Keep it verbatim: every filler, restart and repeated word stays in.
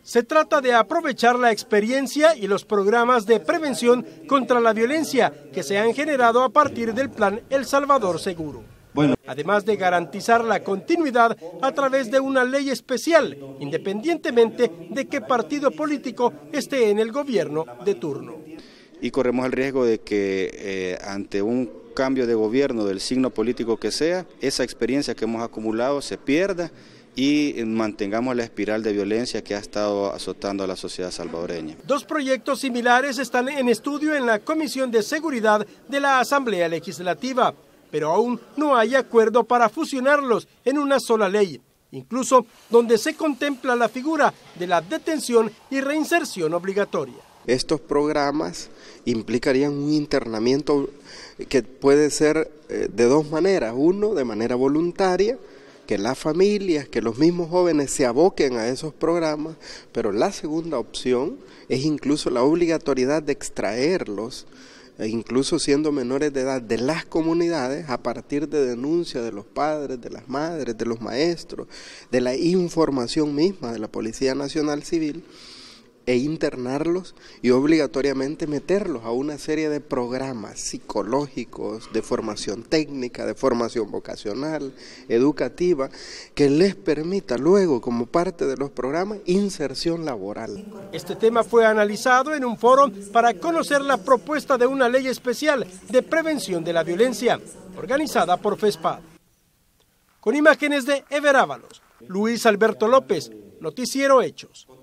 Se trata de aprovechar la experiencia y los programas de prevención contra la violencia que se han generado a partir del plan El Salvador Seguro. Bueno. Además de garantizar la continuidad a través de una ley especial, independientemente de qué partido político esté en el gobierno de turno. Y corremos el riesgo de que eh, ante un cambio de gobierno del signo político que sea, esa experiencia que hemos acumulado se pierda y mantengamos la espiral de violencia que ha estado azotando a la sociedad salvadoreña. Dos proyectos similares están en estudio en la Comisión de Seguridad de la Asamblea Legislativa, pero aún no hay acuerdo para fusionarlos en una sola ley, incluso donde se contempla la figura de la detención y reinserción obligatoria. Estos programas implicarían un internamiento que puede ser de dos maneras. Uno, de manera voluntaria, que las familias, que los mismos jóvenes se aboquen a esos programas, pero la segunda opción es incluso la obligatoriedad de extraerlos, incluso siendo menores de edad, de las comunidades a partir de denuncias de los padres, de las madres, de los maestros, de la información misma de la Policía Nacional Civil, e internarlos y obligatoriamente meterlos a una serie de programas psicológicos, de formación técnica, de formación vocacional, educativa, que les permita luego, como parte de los programas, inserción laboral. Este tema fue analizado en un foro para conocer la propuesta de una ley especial de prevención de la violencia, organizada por FESPAD. Con imágenes de Ever Ábalos, Luis Alberto López, Noticiero Hechos.